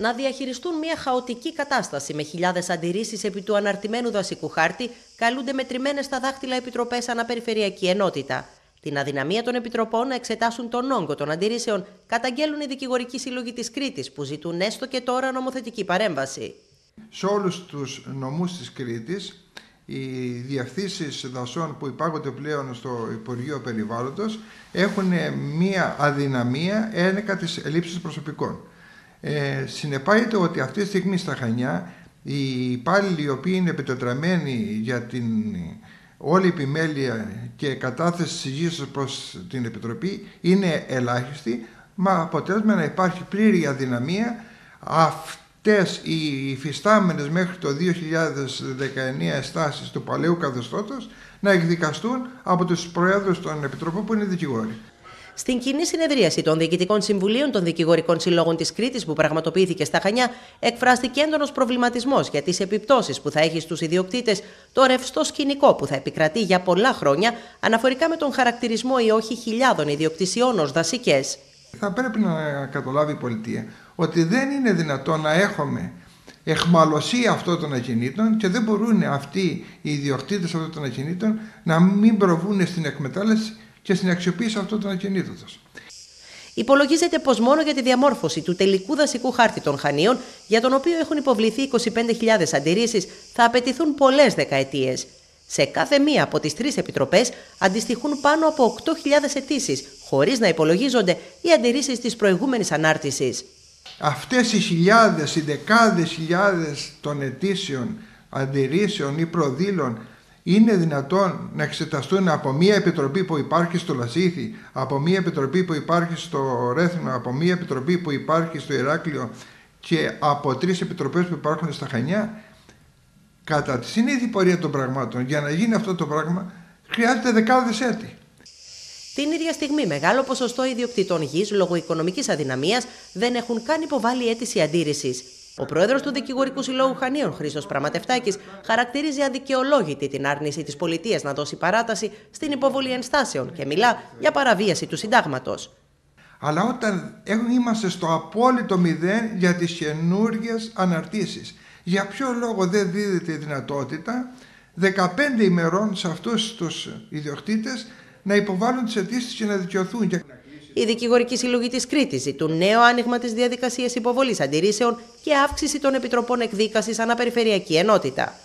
να διαχειριστούν μια χαοτική κατάσταση με χιλιάδες αντιρρήσεις επί του αναρτημένου δασικού χάρτη, καλούνται μετρημένες στα δάχτυλα επιτροπές αναπεριφερειακή ενότητα. Την αδυναμία των επιτροπών να εξετάσουν τον όγκο των αντιρρήσεων καταγγέλουν οι δικηγορικοί σύλλογοι της Κρήτης, που ζητούν έστω και τώρα νομοθετική παρέμβαση. Σε όλους τους νομούς της Κρήτης, οι διευθύνσεις δασών που υπάρχονται πλέον στο Υπουργείο Περιβάλλοντος έχουν μία αδυναμία ένεκα της ελλείψης προσωπικών. Συνεπάγεται ότι αυτή τη στιγμή στα Χανιά οι υπάλληλοι οι οποίοι είναι επιτετραμένοι για την όλη επιμέλεια και κατάθεση συγγύησης προς την Επιτροπή είναι ελάχιστοι, με αποτέλεσμα να υπάρχει πλήρη αδυναμία αυτές οι υφιστάμενες μέχρι το 2019 στάσεις του παλαιού καθεστώτος να εκδικαστούν από τους προέδρους των Επιτροπών που είναι δικηγόροι. Στην κοινή συνεδρίαση των Διοικητικών Συμβουλίων των Δικηγορικών Συλλόγων της Κρήτης που πραγματοποιήθηκε στα Χανιά, εκφράστηκε έντονος προβληματισμός για τις επιπτώσεις που θα έχει στους ιδιοκτήτες το ρευστό σκηνικό που θα επικρατεί για πολλά χρόνια αναφορικά με τον χαρακτηρισμό ή όχι χιλιάδων ιδιοκτησιών ως δασικές. Θα πρέπει να καταλάβει η πολιτεία ότι δεν είναι δυνατόν να έχουμε εχμαλωσία αυτών των ακινήτων και δεν μπορούν αυτοί οι ιδιοκτήτες αυτών των ακινήτων να μην προβούν στην εκμετάλλευση και στην αξιοποίηση αυτών των ακινήτων τους. Υπολογίζεται πως μόνο για τη διαμόρφωση του τελικού δασικού χάρτη των Χανίων, για τον οποίο έχουν υποβληθεί 25.000 αντιρρήσεις, θα απαιτηθούν πολλές δεκαετίες. Σε κάθε μία από τις 3 επιτροπές αντιστοιχούν πάνω από 8.000 αιτήσεις, χωρίς να υπολογίζονται οι αντιρρήσεις της προηγούμενης ανάρτησης. Αυτές οι χιλιάδες, οι δεκάδες χιλιάδες των αιτήσεων, αντιρρήσεων ή προδήλων είναι δυνατόν να εξεταστούν από μία επιτροπή που υπάρχει στο Λασίθι, από μία επιτροπή που υπάρχει στο Ρέθυμνο, από μία επιτροπή που υπάρχει στο Ηράκλειο και από 3 επιτροπές που υπάρχουν στα Χανιά? Κατά τη συνήθη πορεία των πραγμάτων, για να γίνει αυτό το πράγμα, χρειάζεται δεκάδες έτη. Την ίδια στιγμή, μεγάλο ποσοστό ιδιοκτητών γης λόγω οικονομικής αδυναμίας δεν έχουν καν υποβάλει αίτηση αντίρρησης. Ο πρόεδρος του Δικηγορικού Συλλόγου Χανίων, Χρήστος Πραγματευτάκης, χαρακτηρίζει αδικαιολόγητη την άρνηση της πολιτείας να δώσει παράταση στην υποβολή ενστάσεων και μιλά για παραβίαση του συντάγματος. Αλλά όταν είμαστε στο απόλυτο μηδέν για τις καινούργιες αναρτήσεις, για ποιο λόγο δεν δίδεται η δυνατότητα 15 ημερών σε αυτούς τους ιδιοκτήτες να υποβάλουν τις αιτήσεις και να δικαιωθούν? Οι δικηγορικοί σύλλογοι της Κρήτης ζητούν νέο άνοιγμα της διαδικασίας υποβολής αντιρρήσεων και αύξηση των επιτροπών εκδίκασης αναπεριφερειακή ενότητα.